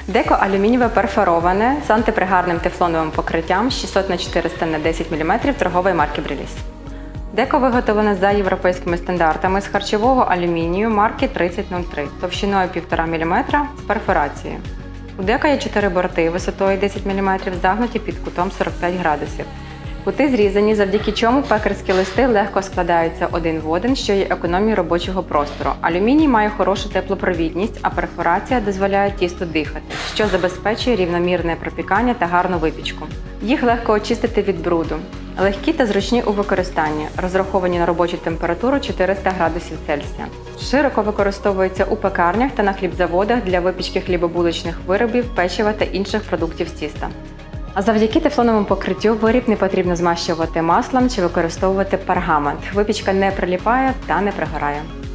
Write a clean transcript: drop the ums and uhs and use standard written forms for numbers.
Деко алюмінієве перфороване з антипригарним тефлоновим покриттям 600х400х10 мм торгової марки Бріліс. Деко виготовлене за європейськими стандартами з харчового алюмінію марки 3003 товщиною 1,5 мм з перфорацією. У деко є 4 борти висотою 10 мм, загнуті під кутом 45 градусів. Кути зрізані, завдяки чому пекарські листи легко складаються один в один, що є економією робочого простору. Алюміній має хорошу теплопровідність, а перфорація дозволяє тісту дихати, що забезпечує рівномірне пропікання та гарну випічку. Їх легко очистити від бруду. Легкі та зручні у використанні, розраховані на робочу температуру 400 градусів Цельсія. Широко використовуються у пекарнях та на хлібзаводах для випічки хлібобулочних виробів, печива та інших продуктів з тіста. А завдяки тефлоновому покриттю виріб не потрібно змащувати маслом чи використовувати пергамент. Випічка не приліпає та не пригорає.